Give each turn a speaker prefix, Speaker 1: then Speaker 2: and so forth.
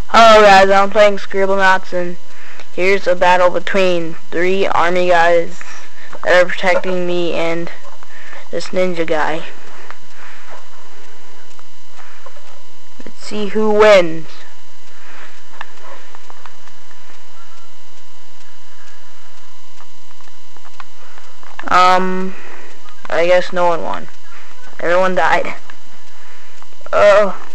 Speaker 1: Hello guys, I'm playing Scribble Nauts, and here's a battle between 3 army guys that are protecting me and this ninja guy. Let's see who wins. I guess no one won. Everyone died. Oh.